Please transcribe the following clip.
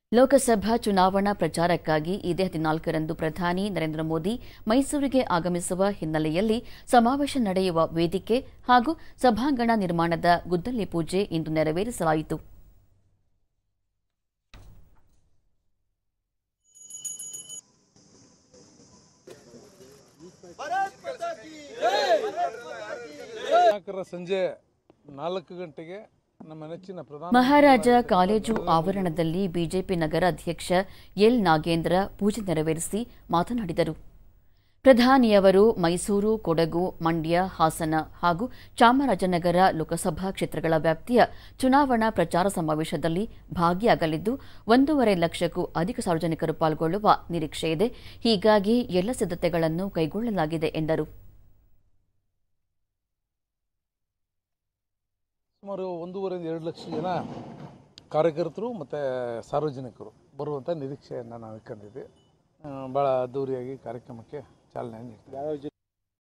ಲೋಕಸಭಾ ಚುನಾವಣಾ ಪ್ರಚಾರಕ್ಕಾಗಿ ಇದೇ 14ರಂದು ಪ್ರಧಾನಿ ನರೇಂದ್ರ ಮೋದಿ ಮೈಸೂರಿಗೆ ಆಗಮಿಸುವ ಹಿನ್ನೆಲೆಯಲ್ಲಿ ಸಮಾವೇಶ ನಡೆಯುವ ವೇದಿಕೆ ಹಾಗೂ ಸಭಾಂಗಣ ನಿರ್ಮಾಣದ ಗುದ್ದಲಿ ಪೂಜೆ ಇಂದು ನೆರವೇರಿಸಲಾಯಿತು. ಸಂಜೆ 4 ಗಂಟೆಗೆ ಮಹಾರಾಜ ಕಾಲೇಜು ಆವರಣದಲ್ಲಿ ಬಿಜೆಪಿ ನಗರ ಅಧ್ಯಕ್ಷ ಎಲ್ ನಾಗೇಂದ್ರ ಪೂಜೆ ನೆರವೇರಿಸಿ ಮಾತನಾಡಿದರು. ಪ್ರಧಾನಿಯವರು ಮೈಸೂರು, ಕೊಡಗು, ಮಂಡ್ಯ, ಹಾಸನ ಹಾಗೂ ಚಾಮರಾಜನಗರ ಲೋಕಸಭಾ ಕ್ಷೇತ್ರಗಳ ವ್ಯಾಪ್ತಿಯ ಚುನಾವಣಾ ಪ್ರಚಾರ ಸಮಾವೇಶದಲ್ಲಿ ಭಾಗಿಯಾಗಲಿದ್ದು 1.5 ಲಕ್ಷಕ್ಕೂ ಅಧಿಕ ಸಾರ್ವಜನಿಕರು ಪಾಲ್ಗೊಳ್ಳುವ ನಿರೀಕ್ಷೆಯಿದೆ. ಹೀಗಾಗಿ ಎಲ್ಲ ಸಿದ್ಧತೆಗಳನ್ನು ಕೈಗೊಳ್ಳಲಾಗಿದೆ ಎಂದರು. ಸುಮಾರು 1.5-2 ಲಕ್ಷ ಜನ ಕಾರ್ಯಕರ್ತರು ಮತ್ತು ಸಾರ್ವಜನಿಕರು ಬರುವಂಥ ನಿರೀಕ್ಷೆಯನ್ನು ನಾವು ಇಟ್ಕೊಂಡಿದ್ವಿ. ಭಾಳ ಅದ್ದೂರಿಯಾಗಿ ಕಾರ್ಯಕ್ರಮಕ್ಕೆ ಚಾಲನೆ ನೀಡ್ತೀವಿ.